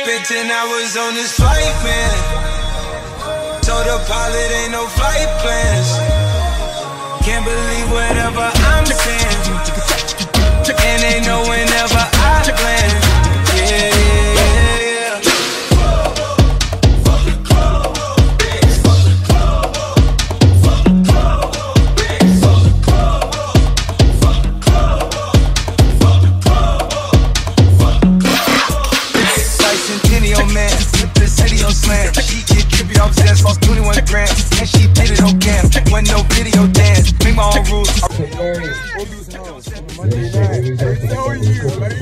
Spent 10 hours on this flight, man. Told the pilot ain't no flight plans. Can't believe whatever I'm saying. And they know whenever I land. Yeah, yeah, yeah. Centennial man, flip the city on slam. She get trippy off jazz, lost 21 grand, and she did it on cam. Wasn't no video dance, make my own rules.